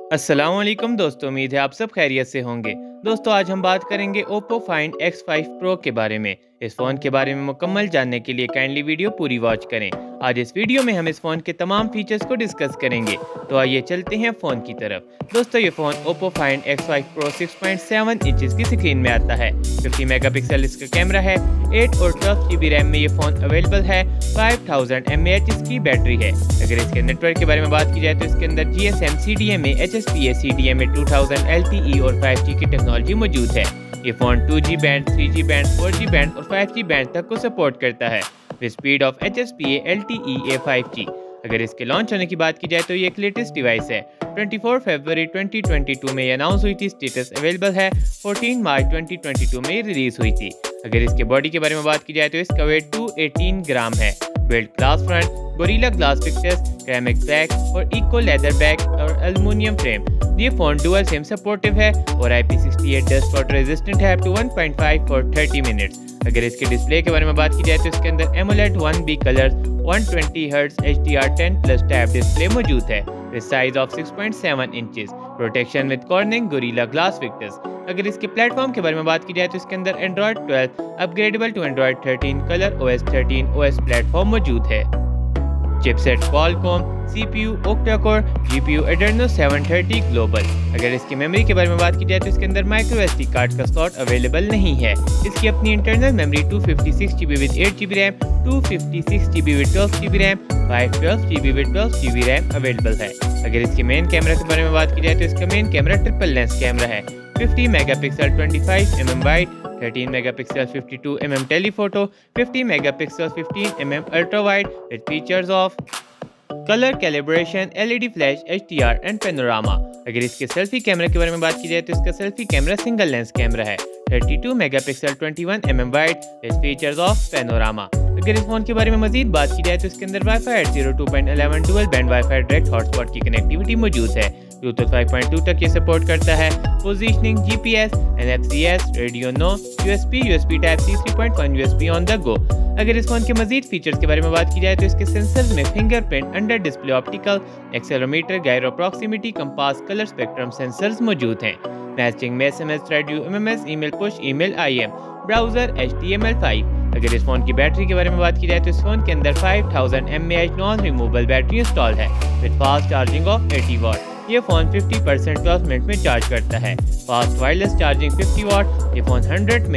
अस्सलामुअलैकुम दोस्तों, उम्मीद है आप सब खैरियत से होंगे। दोस्तों आज हम बात करेंगे Oppo Find X5 Pro के बारे में। इस फ़ोन के बारे में मुकम्मल जानने के लिए काइंडली वीडियो पूरी वॉच करें। आज इस वीडियो में हम इस फ़ोन के तमाम फीचर्स को डिस्कस करेंगे, तो आइए चलते हैं फ़ोन की तरफ। दोस्तों ये phone Oppo Find X5 Pro 6.7 inches की स्क्रीन में आता है। 50 मेगापिक्सल इसका कैमरा है। 8 और 12 GB रैम में ये फ़ोन अवेलेबल है। 5000 mAh इसकी बैटरी है। अगर इसके नेटवर्क के बारे में बात की जाए तो इसके अंदर GSM, CDMA, HSPA, CDMA 2000 LTE और 5G की टेक्नोलॉजी मौजूद है। ये phone 2G band, 3G band, 4G band और 5G बैंड तक को सपोर्ट करता है with speed of HSPA, LTE, A5G। अगर इसके लॉन्च होने की बात की जाए तो ये एक लेटेस्ट डिवाइस है। 24 फरवरी 2022 में ये अनाउंस हुई थी। स्टेटस अवेलेबल है। 14 मार्च 2022 में रिलीज हुई थी। अगर इसके बॉडी के बारे में बात की जाए तो इसका वेट 218 ग्राम है। Build glass front, Gorilla glass fixtures, ceramic back और इको लेदर बैक और एल्युमिनियम फ्रेम। ये फोन डुअल सिम सपोर्टिव है और IP68 डस्ट वाटर रेजिस्टेंट है अप टू 1.5 फॉर 30 मिनट्स। अगर इसके डिस्प्ले के बारे में बात की जाए तो इसके अंदर AMOLED 1B colour 120 Hz HDR10+ टैब डिस्प्ले मौजूद है with size of 6.7 inches. Protection with Corning Gorilla glass fixtures. अगर इसके प्लेटफॉर्म के बारे में बात की जाए तो इसके अंदर Android 12 upgradable to Android 13 colour OS 13 OS platform मौजूद है। Chipset Qualcomm, CPU octa-core, GPU Adreno 730 global. अगर इसकी मेमोरी के बारे में बात की जाए तो इसके अंदर माइक्रो SD कार्ड का स्लॉट अवेलेबल नहीं है। इसकी अपनी internal memory 256 GB with 8 GB RAM, 256 GB with 12 GB RAM, 512 GB with 12 GB RAM available है। अगर इसके मेन कैमरा के बारे में बात की जाए तो इसका main camera triple lens camera है। 50 megapixel 25mm wide, 13 megapixel 52mm telephoto, 50 megapixel 15mm ultra wide with features of colour calibration, LED flash, HDR and panorama. अगर इसके सेल्फी कैमरा के बारे में बात की जाए तो इसका selfie camera single lens camera है। 32 megapixel 21mm wide with features of panorama. अगर इस फोन के बारे में मजीद बात की जाए तो इसके अंदर Wi-Fi 802.11 dual band Wi-Fi direct hotspot की कनेक्टिविटी मौजूद है। ब्लूटूथ 5.2 तक ये सपोर्ट करता है। Positioning, GPS, NFCS, radio no, USB type C, 3.1 USB on the go. अगर इस फोन के मजीद फीचर्स के बारे में बात की जाए तो इसके सेंसर्स में fingerprint, under display optical, accelerometer, gyro proximity, compass, colour spectrum sensors मौजूद हैं। मैसेजिंग में SMS, radio, MMS, email push, email IM, browser, HTML5। अगर इस फोन की बैटरी के बारे में बात की जाए तो इस फोन के अंदर 5000 mAh non removable battery install है with fast charging of 80 watt. ये फोन 50% 12 मिनट में चार्ज करता है। Fast wireless charging 50 watt. ये फोन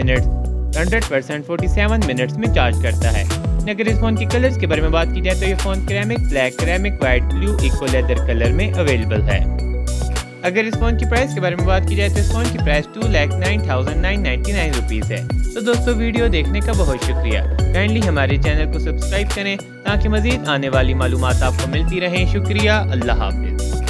100% 47 मिनट्स में चार्ज करता है। अगर इस फोन के कलर्स के बारे में बात की जाए तो ये phone ceramic black, ceramic white, blue, eco leather colour में अवेलेबल है। अगर इस फोन की प्राइस के बारे में बात की जाए तो इस फोन की प्राइस 2,09,999 रुपीज़ है। तो दोस्तों वीडियो देखने का बहुत शुक्रिया। काइंडली हमारे चैनल को सब्सक्राइब करें ताकि मजीद आने वाली मालूमात आपको मिलती रहें। शुक्रिया। अल्लाह हाफिज़।